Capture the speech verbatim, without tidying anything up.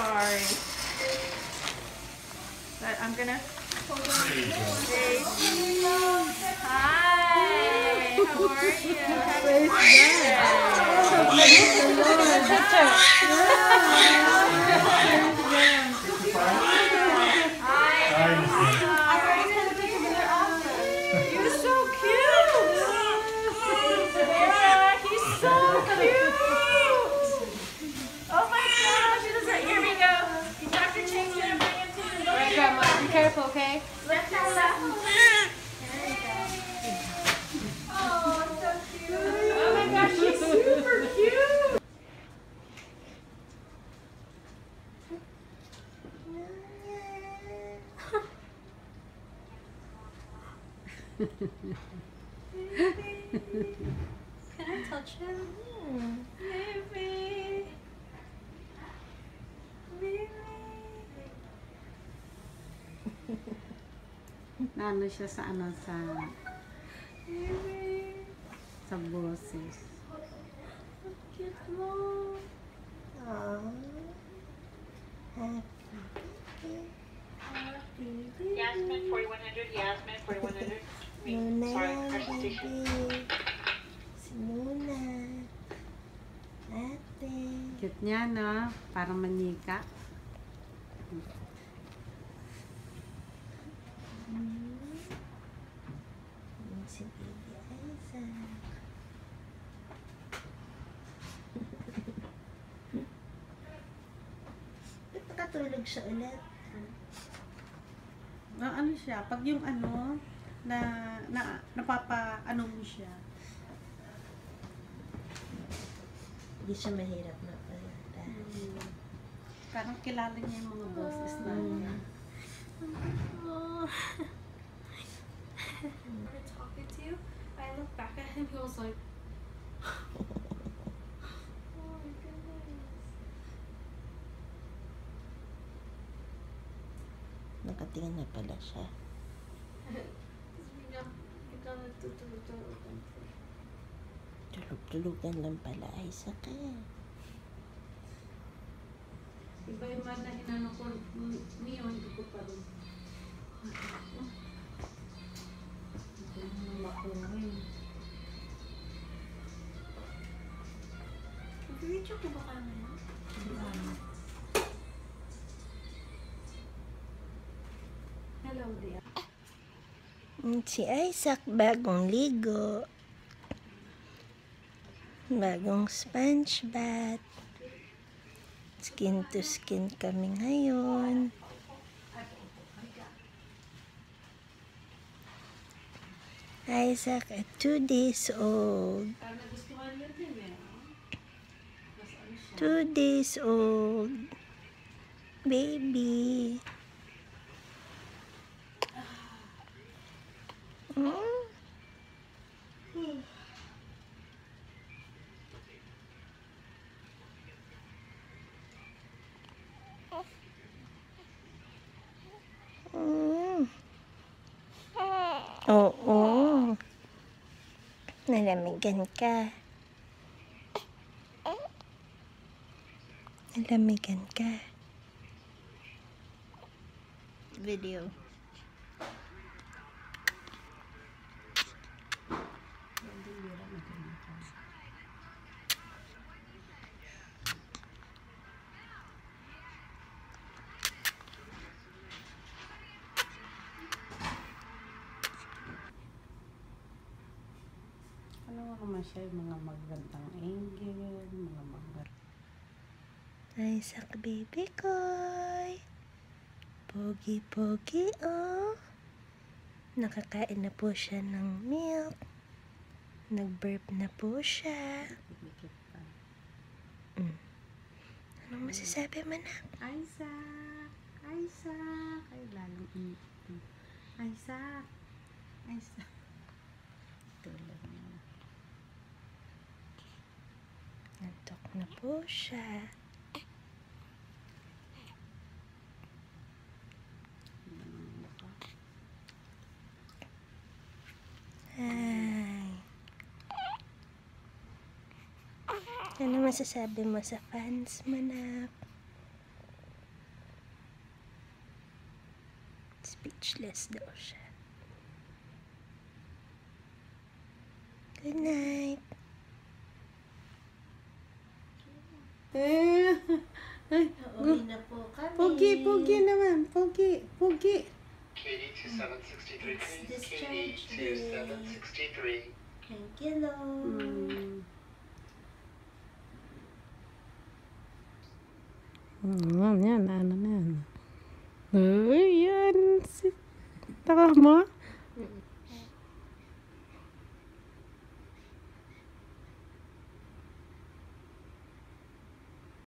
sorry. But I'm gonna hold on. Hey. Hi. How are you? Happy birthday. You're so cute. Yeah, he's so cute. Oh my gosh, it is right. Here we go. Doctor Chang's gonna bring him to the door. Alright, Grandma, be careful, okay? Left and left. There you go. Oh, so cute. Oh my gosh, she's super cute. Can I touch him? Baby. Baby. Naano siya sa ano sa Baby. sa boses. Cute mo. Aww. Happy. Yasmin, forty-one hundred. Yasmin, forty-one hundred. Luna Sorry, yan, first station. baby. Si Luna. Ate. Cute niya, no? Parang manika. Mm. Yan si baby Isaac. Ba't nakatulog siya ulit? Ah, ano siya? Pag yung ano, na, na napapa, ano mo siya. Hindi siya mahirap na pala. Hmm. Parang kilala niya yung mga boses na. Mm. Oh. We're talking to you. I look back at him. He was like, oh my goodness. Nakatingin na pala siya. Tulog-tulugan lang pala, Isaac eh. Iba yung man na inano ko niyo, hindi ko pa rin. Ito yung makuhin. Video ko ba kami? Hello dear. Si Isaac, bagong ligo. Bagong sponge bath. Skin to skin kami ngayon. Isaac at two days old. Two days old. Baby. Mm. Mm. Oo. Nalamigan ka. Nalamigan ka. Video. Ano ka man siya, mga magandang angel, mga magandang... Isaac baby koy. Pogi-pogi oh. Nakakain na po siya ng milk. Nag-burp na po siya. Mm. Anong masasabi mo na? Isaac! Isaac! Ay, lalong ito. Isaac! Isaac! Tulad niya. Nantok na po siya. Hi. Ano masasabi mo sa fans mo na? Speechless daw siya. Good night. Eh, ay, Uwi na po kami. Pogi, pogi naman. Pogi, pogi. K D two seven six three, It's K D discharge two seven day. six three. Thank you, Lord. Mm. Yan, ano na yan. Uy, yan. Taka mo.